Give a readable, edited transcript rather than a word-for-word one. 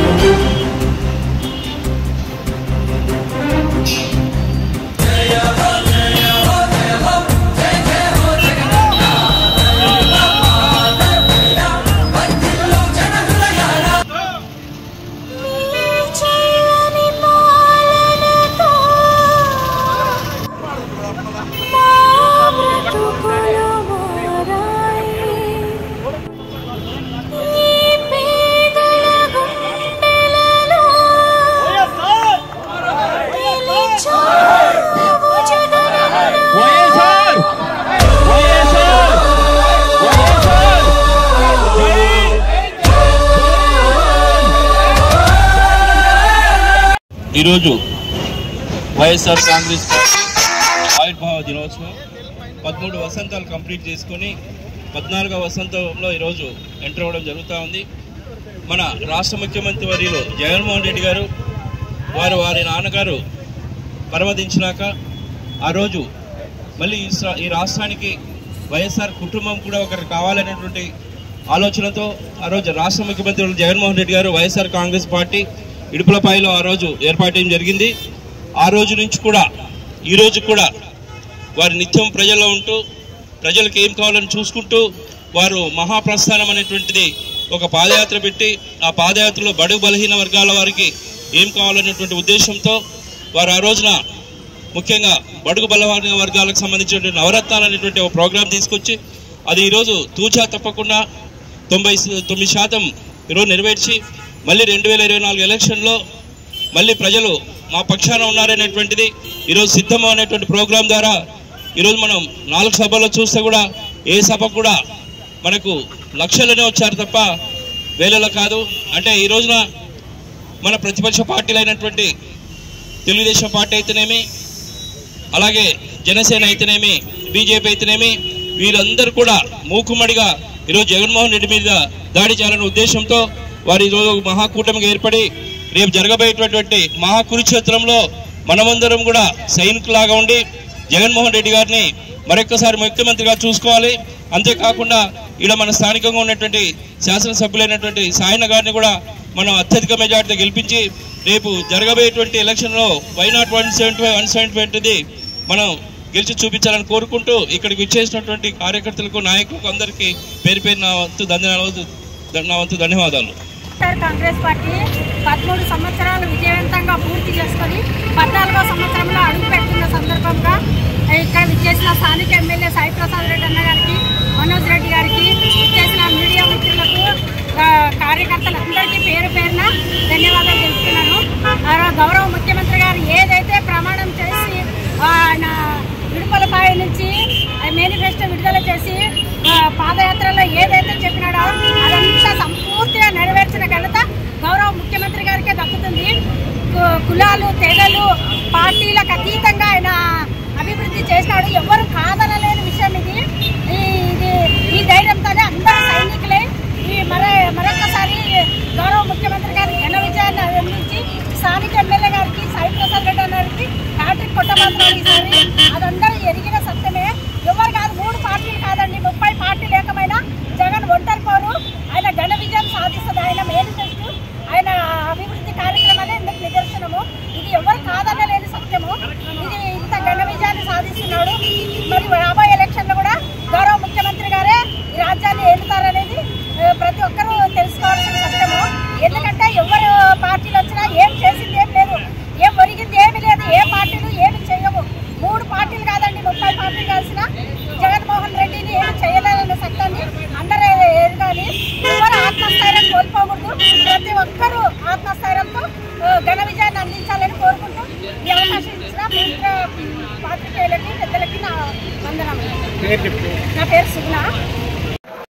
ఈరోజు వైఎస్ఆర్ కాంగ్రెస్ పార్టీ ఆవిర్భావ దినోత్సవం 13 వసంతాలు కంప్లీట్ చేసుకొని 14వ వసంతంలో ఈరోజు ఎంటర్ అవ్వడం జరుగుతూ ఉంది. మన రాష్ట్ర ముఖ్యమంత్రి వర్యులు జగన్మోహన్ రెడ్డి గారు వారి నాన్నగారు పరమదించినాక ఆ రోజు మళ్ళీ ఈ రాష్ట్రానికి వైఎస్ఆర్ కుటుంబం కూడా ఒకరు కావాలనేటువంటి ఆలోచనతో ఆ రోజు రాష్ట్ర ముఖ్యమంత్రి జగన్మోహన్ రెడ్డి గారు వైఎస్ఆర్ కాంగ్రెస్ పార్టీ ఇడుపులపాయలో ఆ రోజు ఏర్పాటు చేయడం జరిగింది. ఆ రోజు నుంచి కూడా ఈరోజు కూడా వారు నిత్యం ప్రజల్లో ఉంటూ ప్రజలకు ఏం కావాలని చూసుకుంటూ వారు మహాప్రస్థానం అనేటువంటిది ఒక పాదయాత్ర పెట్టి ఆ పాదయాత్రలో బడుగు బలహీన వర్గాల వారికి ఏం కావాలనేటువంటి ఉద్దేశంతో వారు ఆ రోజున ముఖ్యంగా బడుగు బలహీన వర్గాలకు సంబంధించినటువంటి నవరత్నాలు అనేటువంటి ఒక ప్రోగ్రాం తీసుకొచ్చి అది ఈరోజు తూచా తప్పకుండా 99% ఈరోజు నెరవేర్చి మళ్ళీ 2024 ఎలక్షన్లో మళ్ళీ ప్రజలు మా పక్షాన ఉన్నారనేటువంటిది ఈరోజు సిద్ధం అనేటువంటి ప్రోగ్రాం ద్వారా ఈరోజు మనం 4 సభల్లో చూస్తే కూడా ఏ సభ కూడా మనకు లక్షలనే వచ్చారు తప్ప వేలలో కాదు. అంటే ఈ రోజున మన ప్రతిపక్ష పార్టీలు అయినటువంటి తెలుగుదేశం పార్టీ అయితేనేమి, అలాగే జనసేన అయితేనేమి, బీజేపీ అయితేనేమి, వీరందరూ కూడా మూకుమ్మడిగా ఈరోజు జగన్మోహన్ రెడ్డి మీద దాడి చేయాలనే ఉద్దేశంతో వారు ఈరోజు మహాకూటమిగా ఏర్పడి రేపు జరగబోయేటటువంటి మహాకురుక్షేత్రంలో మనమందరం కూడా సైనికులాగా ఉండి జగన్మోహన్ రెడ్డి గారిని మరొక్కసారి ముఖ్యమంత్రిగా చూసుకోవాలి. అంతేకాకుండా ఇక్కడ మన స్థానికంగా ఉన్నటువంటి శాసనసభ్యులైనటువంటి సాయన్న గారిని కూడా మనం అత్యధిక మెజార్టీతో గెలిపించి రేపు జరగబోయేటువంటి ఎలక్షన్లో వైనాట్ 175 మనం గెలిచి చూపించాలని కోరుకుంటూ ఇక్కడికి వచ్చేసినటువంటి కార్యకర్తలకు, నాయకులకు అందరికీ పేరు పేరు నా వంతు ధన్యవాదాలు. కాంగ్రెస్ పార్టీ 13 సంవత్సరాలు విజయవంతంగా పూర్తి చేసుకొని 14వ సంవత్సరంలో అడుగుపెడుతున్న సందర్భంగా ఇక్కడ విచ్చేసిన స్థానిక ఎమ్మెల్యే సాయి ప్రసాద్ రెడ్డి అన్న గారికి, మనోజ్ రెడ్డి గారికి, విచ్చేసిన మీడియా మిత్రులకు, కార్యకర్తలందరికీ పేరు పేరున ధన్యవాదాలు తెలుపుతున్నాను. గౌరవ ముఖ్యమంత్రి గారు ఏదైతే ప్రమాణం చేసి ఆయన ఇడుపులపాయ నుంచి మేనిఫెస్టో విడుదల చేసి పాదయాత్రలో ఏదైతే చెప్పినాడో అదంతా సంపూర్తిగా నెరవేర్చిన ఘనత గౌరవ ముఖ్యమంత్రి గారికే దక్కుతుంది. కులాలు, తెగలు, పార్టీలకు అతీతంగా ఆయన అభివృద్ధి చేసినాడు. ఎవరు కాదనలేని విషయం ఇది. ఈ ధైర్యంతోనే అందరూ సైనికులే మరొకసారి గౌరవ ముఖ్యమంత్రి గారి ఘన విజయాన్ని అందించి స్థానిక ఎమ్మెల్యే గారికి, సాయి ప్రసాద్ రెడ్డి గారికి హ్యాట్రిక్ కొట్టబోతున్నారు ఈసారి. అదందరూ ఎరిగిన సత్యమే. ఎవరు కాదు, 3 పార్టీలు కాదండి, 30 పార్టీలు ఏకమైనా జగన్ ఒంటరి పోరు. ఆయన ఘన విజయం సాధిస్తుంది. ఆయన మేనిఫెస్టో, ఆయన అభివృద్ధి కార్యక్రమాలే ఇందుకు నిదర్శనము. ఇది ఎవరు కాదనలేని సత్యము. ఇది ఇంత ఘన విజయాన్ని సాధిస్తున్నాడు. మరి రాబోయే ఎలక్షన్లో కూడా గౌరవ ముఖ్యమంత్రి గారే ఈ రాజ్యాన్ని ఏలుతారనేది ప్రతి ఒక్కరూ తెలుసుకోవాల్సిన సత్యము. ఎందుకంటే ఎవరు పార్టీలు వచ్చినా ఏం చేసింది ఏం లేదు, ఏం ఒరిగింది ఏమి లేదు, ఏ పార్టీలు ఏమి చేయవు. 3 పార్టీలు కాదండి, 30 పార్టీలు కలిసిన జగన్మోహన్ రెడ్డిని ఏమి చేయలేదన్న సత్యాన్ని అందరూ ఎరగాలి. ఎవరు ఆత్మస్థైర్యం కోల్పోకూడదు. ప్రతి ఒక్కరూ ఆత్మస్థైర్యంతో ఘన విజయాన్ని అందించాలని కోరుకుంటూ ఈ అవకాశం ఇచ్చిన పాత్రికేయులకి, పెద్దలకి నా వందనములు. నా పేరు సుగుణ.